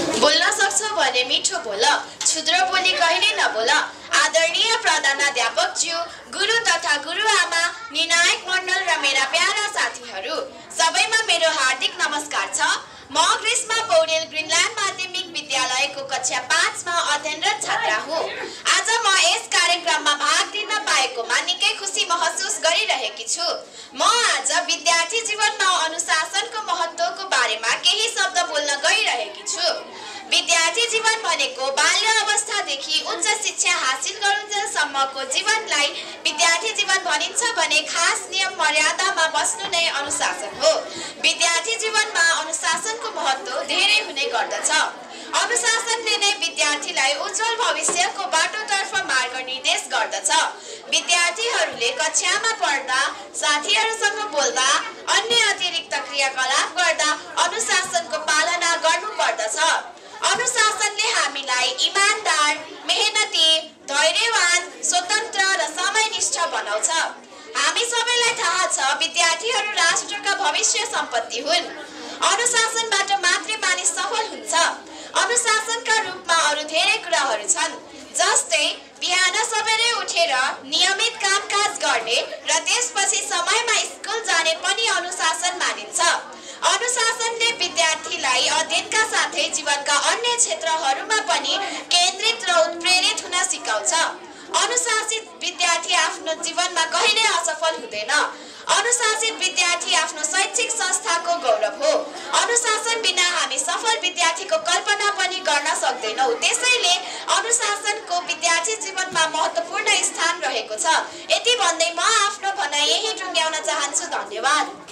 बोल्न सक्छौ भने मिठो बोल, क्षुद्र बोली कहिले नबोल। आदरणीय प्रधानाध्यापक ज्यू, गुरु तथा गुरुआमा, निर्णायक मण्डल र मेरा प्यारा साथीहरू, सबैमा मेरो हार्दिक नमस्कार छ। म ग्रीष्मा पौडेल ग्रीनल्यान्ड माध्यमिक विद्यालयको कक्षा 5 मा अध्ययनरत छात्रा हुँ। आज म यस कार्यक्रममा भाग लिन पाएकोमा निकै खुसी महसुस गरिरहेकी छु। म आज विद्यार्थी जीवनमा अनुशासनको महत्त्वको बारेमा केही शब्द बोल्न गइरहेकी छु। विद्यार्थी जीवन भनेको बाल्य अवस्थादेखि उच्च शिक्षा हासिल गरुन्जेलसम्मको जीवनलाई विद्यार्थी जीवन भनिन्छ भने खास नियम मर्यादामा बस्नु नै अनुशासन हो। विद्यार्थी जीवनमा अनुशासनको महत्त्व धेरै हुने गर्दछ। अनुशासनले नै विद्यार्थीलाई उज्जवल भविष्यको बाटोतर्फ मार्गनिर्देश गर्दछ। विद्यार्थीहरूले कक्षामा पढ्दा, साथीहरूसँग बोल्दा, अन्य अतिरिक्त क्रियाकलाप गर्दा अनुशासनको पालना गर्नुपर्दछ। अनुशासनले हामीलाई इमानदार, मेहनती, धैर्यवान, स्वतन्त्र र समयनिष्ठ बनाउँछ। हामी सबैलाई थाहा छ विद्यार्थीहरू राष्ट्रका भविष्य सम्पत्ति हुन्। अनुशासनबाट मात्रै मानिस सफल हुन्छ। अनुशासनका रूपमा अरू धेरै कुराहरू छन्, जस्तै बिहान सबेरै उठेर नियमित कामकाज गर्ने र त्यसपछि समयमा स्कुल जाने पनि अनुशासन मानिन्छ। अनुशासनले विद्यार्थीलाई अध्ययनका साथै जीवनका अन्य क्षेत्रहरूमा पनि केन्द्रित र उत्प्रेरित हुन सिकाउँछ। अनुशासित विद्यार्थी आफ्नो जीवनमा कहिल्यै असफल हुँदैन। अनुशासित विद्यार्थी आफ्नो शैक्षिक संस्थाको गौरव हो। अनुशासन बिना हामी सफल विद्यार्थीको कल्पना पनि गर्न सक्दैनौँ। त्यसैले अनुशासनको विद्यार्थी जीवनमा महत्त्वपूर्ण स्थान रहेको छ। यति भन्दै म आफ्नो भनाइ यही टुङ्ग्याउन चाहन्छु। धन्यवाद।